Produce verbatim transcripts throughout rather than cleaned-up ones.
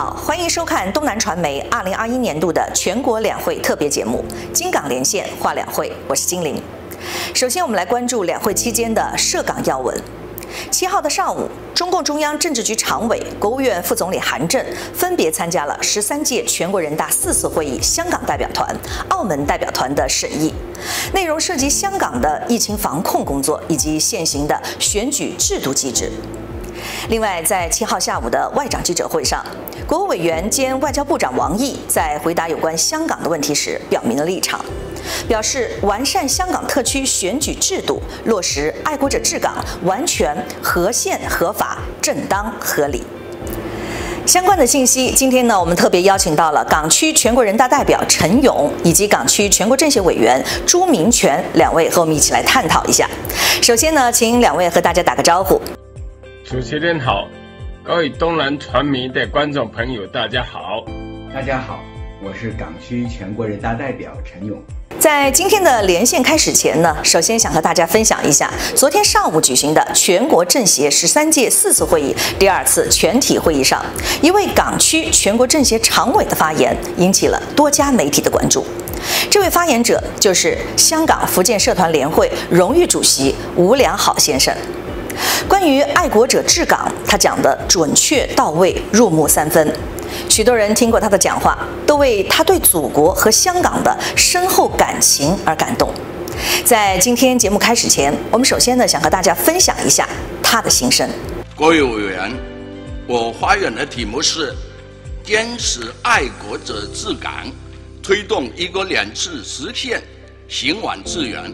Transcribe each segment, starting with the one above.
好，欢迎收看东南传媒二零二一年度的全国两会特别节目《京港连线话两会》，我是金玲。首先，我们来关注两会期间的涉港要闻。七号的上午，中共中央政治局常委、国务院副总理韩正分别参加了十三届全国人大四次会议香港代表团、澳门代表团的审议，内容涉及香港的疫情防控工作以及现行的选举制度机制。另外，在七号下午的外长记者会上，国务委员兼外交部长王毅在回答有关香港的问题时表明了立场，表示完善香港特区选举制度，落实爱国者治港，完全合宪合法、正当合理。相关的信息，今天呢，我们特别邀请到了港区全国人大代表陈勇以及港区全国政协委员朱明权两位和我们一起来探讨一下。首先呢，请两位和大家打个招呼。 主持人好，各位东南传媒的观众朋友，大家好。 大家好，我是港区全国人大代表陈勇。 在今天的连线开始前呢，首先想和大家分享一下昨天上午举行的全国政协十三届四次会议第二次全体会议上，一位港区全国政协常委的发言引起了多家媒体的关注。这位发言者就是香港福建社团联会荣誉主席吴良好先生。关于爱国者治港，他讲得准确到位，入木三分。许多人听过他的讲话，都为他对祖国和香港的深厚感情而感动。在今天节目开始前，我们首先呢想和大家分享一下他的心声。 各位委员，我发言的题目是坚持爱国者治港，推动一国两制实现行稳致远。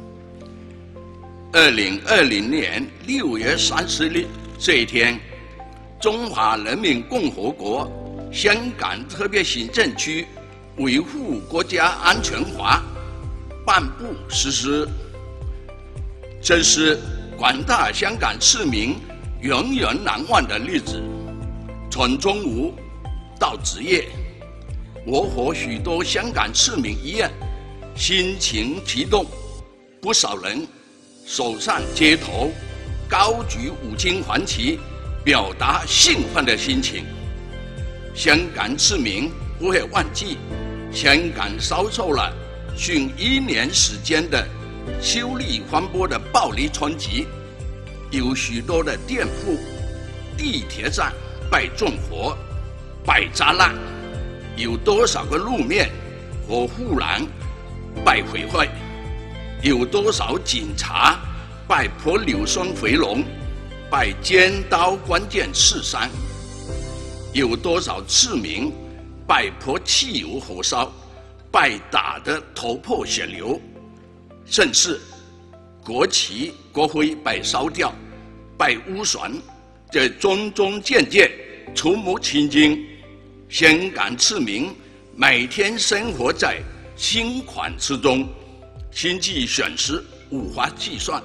二零二零年六月三十日这一天，中华人民共和国香港特别行政区维护国家安全法颁布实施，这是广大香港市民永远难忘的日子。从中午到子夜，我和许多香港市民一样，心情激动，不少人走上街头，高举五金黄旗，表达兴奋的心情。香港市民不会忘记，香港遭受了近一年时间的修理风波的暴力冲击，有许多的店铺、地铁站被纵火、被砸烂，有多少个路面和护栏被毁坏，有多少警察被泼硫酸回笼，被尖刀关剑刺伤，有多少市民被泼汽油火烧，被打得头破血流，甚至国旗国徽被烧掉、被污损，这种种件件触目惊心。香港市民每天生活在惊恐之中，经济损失无法计算。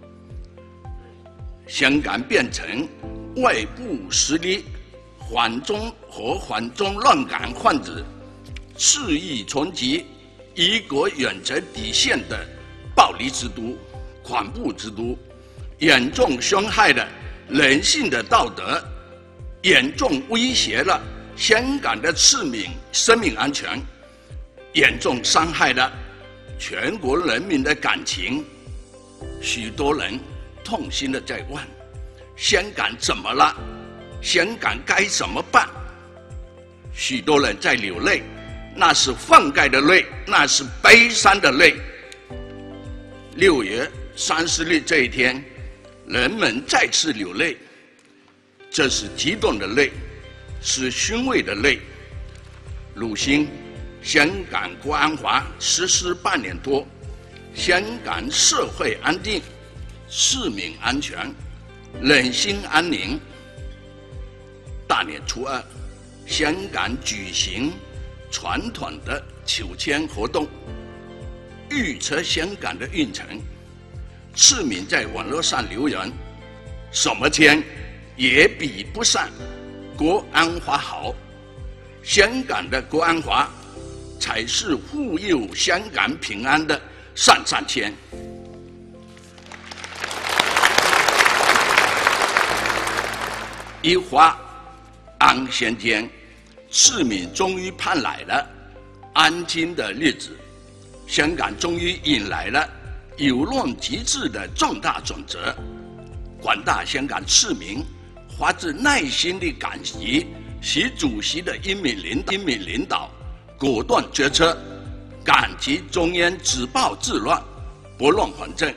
香港变成外部势力反中和反中乱港分子肆意冲击一国原则底线的暴力之都、恐怖之都，严重伤害了人性的道德，严重威胁了香港的市民生命安全，严重伤害了全国人民的感情。许多人痛心的在问：香港怎么了？香港该怎么办？许多人在流泪，那是愤慨的泪，那是悲伤的泪。六月三十日这一天，人们再次流泪，这是激动的泪，是欣慰的泪。如今，香港国安法实施半年多，香港社会安定，市民安全，人心安宁。大年初二，香港举行传统的求签活动，预测香港的运程。市民在网络上留言：什么签也比不上国安法好，香港的国安法才是护佑香港平安的上上签。一花安先天， 市民终于盼来了安静的日子，香港终于迎来了有论极致的重大转折。广大香港市民发自内心的感激习主席的英明领英明领导、果断决策，感激中央止暴制乱、拨乱反正。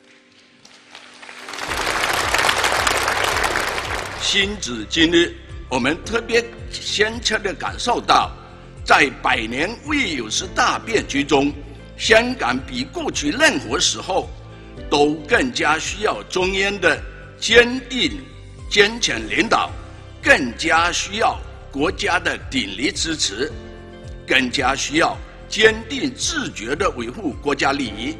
今时今日，我们特别深切地感受到，在百年未有之大变局中，香港比过去任何时候都更加需要中央的坚定、坚强领导，更加需要国家的鼎力支持，更加需要坚定自觉地维护国家利益。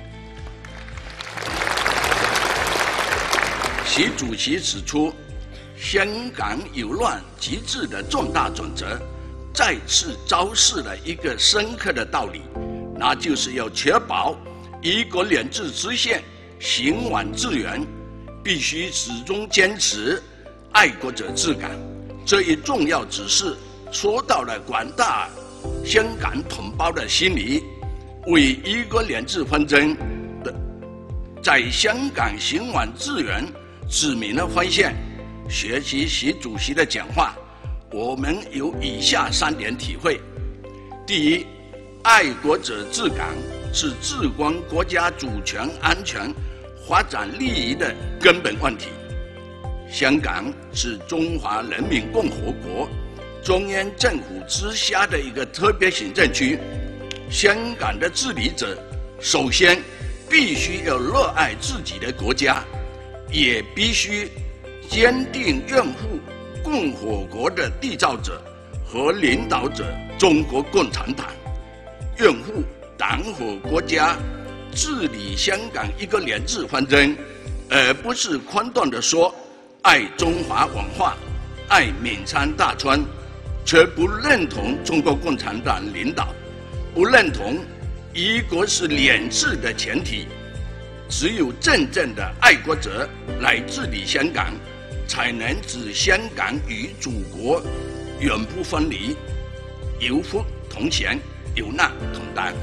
习主席指出，香港有乱极致的重大转折，再次昭示了一个深刻的道理，那就是要确保一国两制实现行稳致远，必须始终坚持爱国者治港。这一重要指示说到了广大香港同胞的心里，为一国两制方针的在香港行稳致远指明了方向。学习习主席的讲话，我们有以下三点体会：第一，爱国者治港是至关国家主权、安全、发展利益的根本问题。香港是中华人民共和国中央政府之下的一个特别行政区，香港的治理者首先必须要热爱自己的国家，也必须坚定拥护共和国的缔造者和领导者中国共产党，拥护党和国家治理香港一国两制方针，而不是宽断地说爱中华文化、爱闽山大川，却不认同中国共产党领导，不认同一国是两制的前提。只有真正的爱国者来治理香港，才能使香港与祖国永不分离，有福同享，有难同当。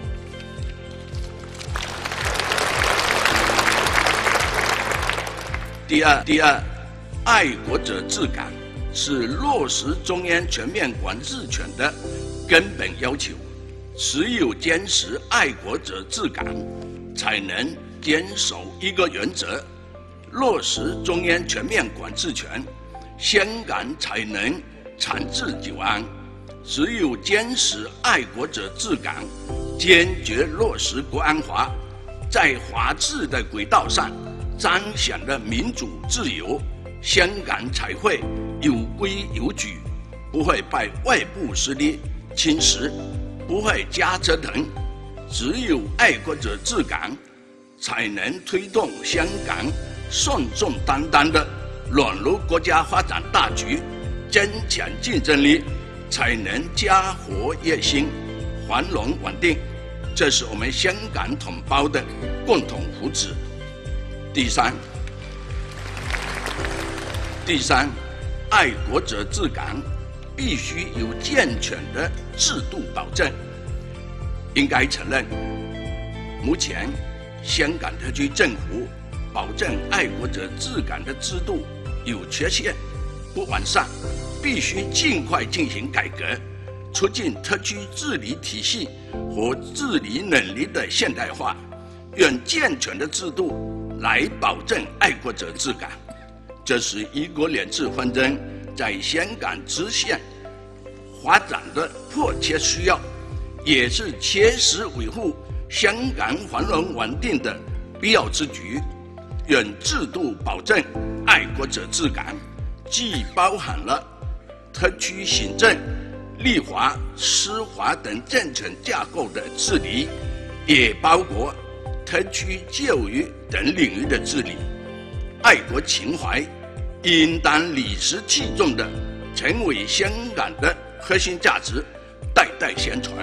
第二，第二，爱国者治港是落实中央全面管制权的根本要求。只有坚持爱国者治港，才能坚守一个原则，落实中央全面管制权，香港才能长治久安。只有坚持爱国者治港，坚决落实国安法，在法治的轨道上彰显了民主自由，香港才会有规有矩，不会被外部势力侵蚀，不会瞎折腾。只有爱国者治港，才能推动香港顺顺当当地融入国家发展大局，增强竞争力，才能家和业兴，繁荣稳定。这是我们香港同胞的共同福祉。第三，第三，爱国者治港必须有健全的制度保证。应该承认，目前香港特区政府保证爱国者治港的制度有缺陷、不完善，必须尽快进行改革，促进特区治理体系和治理能力的现代化，用健全的制度来保证爱国者治港。这是一国两制方针在香港实现发展的迫切需要，也是切实维护香港繁荣稳定的必要之举。用制度保证爱国者治港，既包含了特区行政、立法、司法等政权架构的治理，也包括特区教育等领域的治理。爱国情怀应当理直气壮地成为香港的核心价值，代代相传。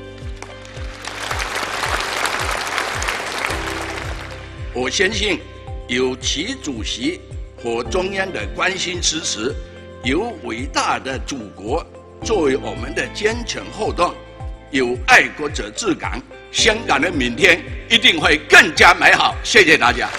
我相信，有习主席和中央的关心支持，有伟大的祖国作为我们的坚强后盾，有爱国者治港，香港的明天一定会更加美好。谢谢大家。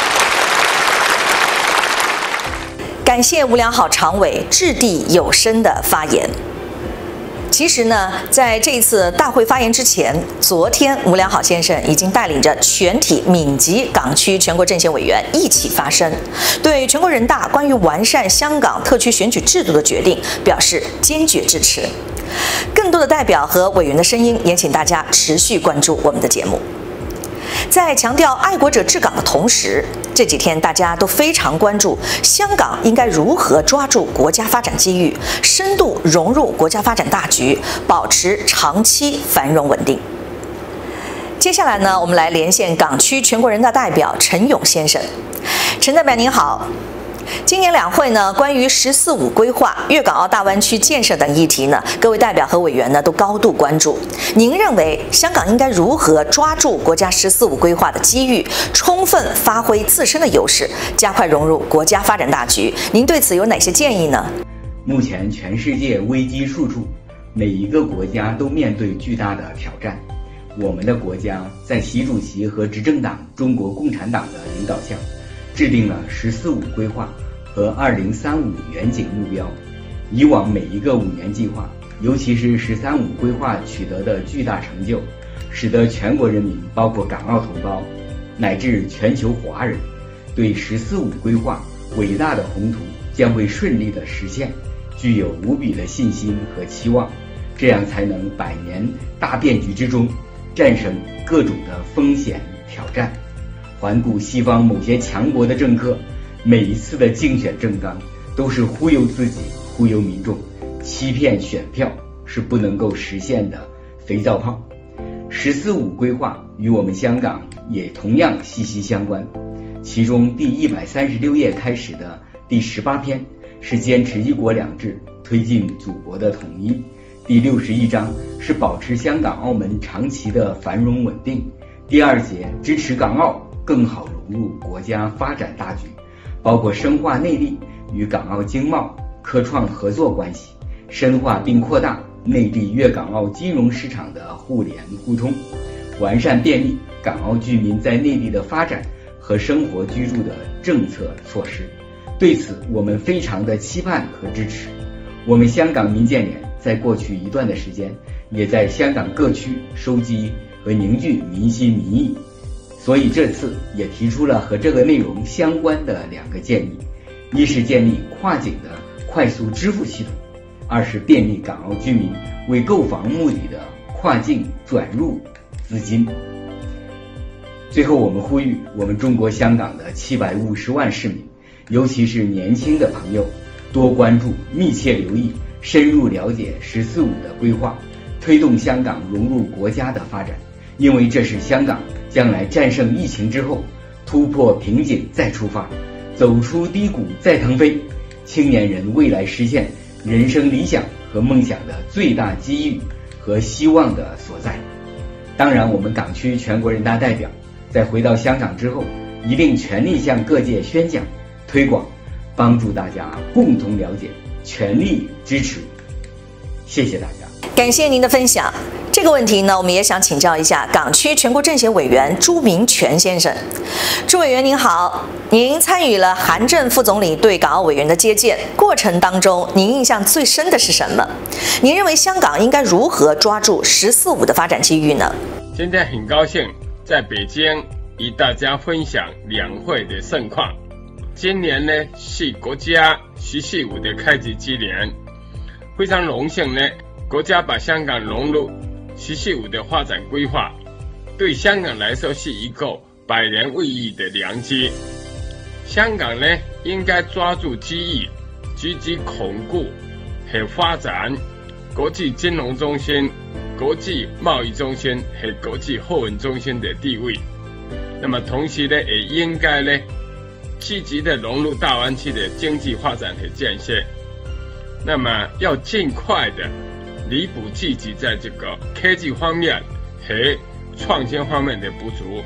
感谢吴良好常委掷地有声的发言。其实呢，在这一次大会发言之前，昨天吴良好先生已经带领着全体闽籍港区全国政协委员一起发声，对全国人大关于完善香港特区选举制度的决定表示坚决支持。更多的代表和委员的声音，也请大家持续关注我们的节目。在强调爱国者治港的同时，这几天大家都非常关注香港应该如何抓住国家发展机遇，深度融入国家发展大局，保持长期繁荣稳定。接下来呢，我们来连线港区全国人大代表陈勇先生。陈代表您好。今年两会呢，关于“十四五”规划、粤港澳大湾区建设等议题呢，各位代表和委员呢都高度关注。您认为香港应该如何抓住国家“十四五”规划的机遇，充分发挥自身的优势，加快融入国家发展大局？您对此有哪些建议呢？ 目前全世界危机处处，每一个国家都面对巨大的挑战。我们的国家在习主席和执政党中国共产党的领导下，制定了“十四五”规划和二零三五远景目标。以往每一个五年计划，尤其是“十三五”规划取得的巨大成就，使得全国人民，包括港澳同胞，乃至全球华人，对“十四五”规划伟大的宏图将会顺利的实现，具有无比的信心和期望。这样才能百年大变局之中，战胜各种的风险挑战。环顾西方某些强国的政客，每一次的竞选政纲都是忽悠自己、忽悠民众，欺骗选票是不能够实现的肥皂泡。十四五规划与我们香港也同样息息相关，其中第一百三十六页开始的第十八篇是坚持一国两制，推进祖国的统一。第六十一章是保持香港、澳门长期的繁荣稳定。第二节支持港澳更好融入国家发展大局，包括深化内地与港澳经贸、科创合作关系，深化并扩大内地粤港澳金融市场的互联互通，完善便利港澳居民在内地的发展和生活居住的政策措施。对此，我们非常的期盼和支持。我们香港民建联在过去一段的时间，也在香港各区收集和凝聚民心民意，所以这次也提出了和这个内容相关的两个建议：一是建立跨境的快速支付系统，二是便利港澳居民为购房目的的跨境转入资金。最后，我们呼吁我们中国香港的七百五十万市民，尤其是年轻的朋友，多关注、密切留意、深入了解“十四五”的规划，推动香港融入国家的发展，因为这是香港将来战胜疫情之后，突破瓶颈再出发，走出低谷再腾飞，青年人未来实现人生理想和梦想的最大机遇和希望的所在。当然，我们港区全国人大代表在回到香港之后，一定全力向各界宣讲、推广，帮助大家共同了解，全力支持。谢谢大家。 感谢您的分享。这个问题呢，我们也想请教一下港区全国政协委员朱明全先生。朱委员您好，您参与了韩正副总理对港澳委员的接见过程当中，您印象最深的是什么？您认为香港应该如何抓住“十四五”的发展机遇呢？ 今天很高兴在北京与大家分享两会的盛况。今年呢是国家“十四五”的开局之年，非常荣幸呢，国家把香港融入“十四五”的发展规划，对香港来说是一个百年未遇的良机。香港呢应该抓住机遇，积极巩固和发展国际金融中心、国际贸易中心和国际货运中心的地位。那么同时呢，也应该呢积极的融入大湾区的经济发展和建设。那么要尽快的弥补自己在这个科技方面和创新方面的不足。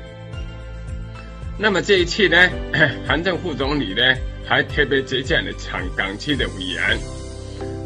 那么这一次呢，韩正副总理呢还特别接见了港区的委员。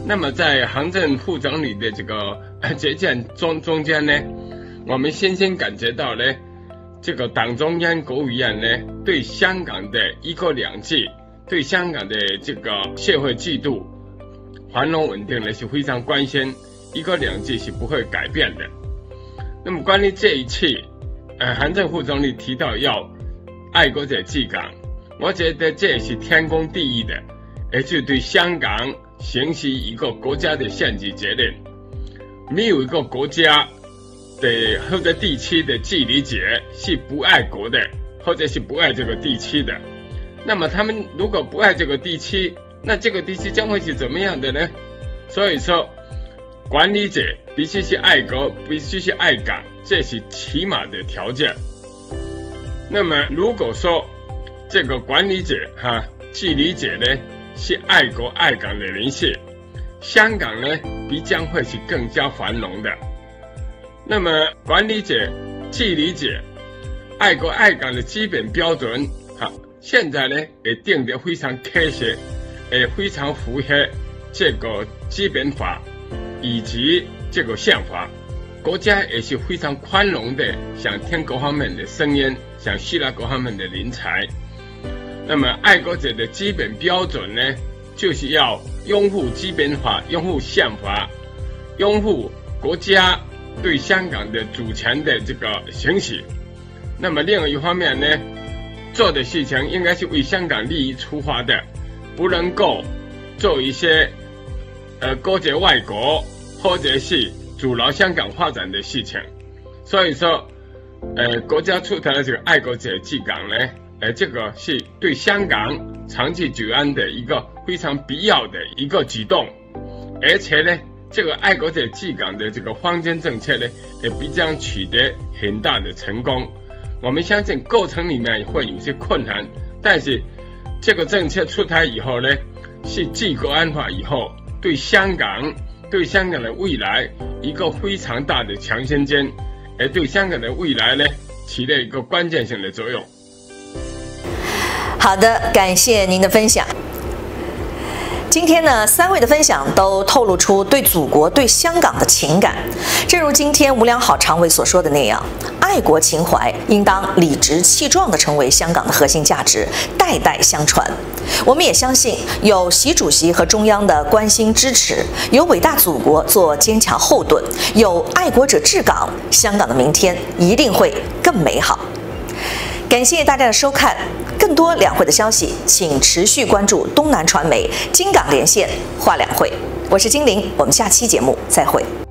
那么在行政副总理的这个接见中中间呢，我们深深感觉到呢，这个党中央、国务院呢，对香港的一国两制，对香港的这个社会制度、繁荣稳定呢是非常关心，一国两制是不会改变的。那么关于这一次，呃，行政副总理提到要爱国者治港，我觉得这也是天公地义的，而且对香港行使一个国家的宪制责任。没有一个国家的或者地区的治理者是不爱国的，或者是不爱这个地区的。那么他们如果不爱这个地区，那这个地区将会是怎么样的呢？所以说，管理者必须是爱国，必须是爱港，这是起码的条件。那么如果说这个管理者哈、治理者呢是爱国爱港的人士，香港呢必将会是更加繁荣的。那么管理者、治理者爱国爱港的基本标准，哈，现在呢也定得非常科学，也非常符合这个基本法以及这个宪法。国家也是非常宽容的，想听各方面的声音，想吸纳各方面的人才。那么爱国者的基本标准呢，就是要拥护基本法、拥护宪法、拥护国家对香港的主权的这个行使。那么另外一方面呢，做的事情应该是为香港利益出发的，不能够做一些呃勾结外国或者是阻挠香港发展的事情。所以说，呃，国家出台的这个爱国者治港呢，呃，这个是对香港长期久安的一个非常必要的一个举动，而且呢，这个爱国者治港的这个方针政策呢，也必将取得很大的成功。我们相信过程里面会有些困难，但是这个政策出台以后呢，是继国安法以后对香港、对香港的未来一个非常大的强心针，而对香港的未来呢，起了一个关键性的作用。 好的，感谢您的分享。今天呢，三位的分享都透露出对祖国、对香港的情感。正如今天吴良好常委所说的那样，爱国情怀应当理直气壮地成为香港的核心价值，代代相传。我们也相信，有习主席和中央的关心支持，有伟大祖国做坚强后盾，有爱国者治港，香港的明天一定会更美好。感谢大家的收看。更多两会的消息，请持续关注东南传媒京港连线话两会。我是金玲，我们下期节目再会。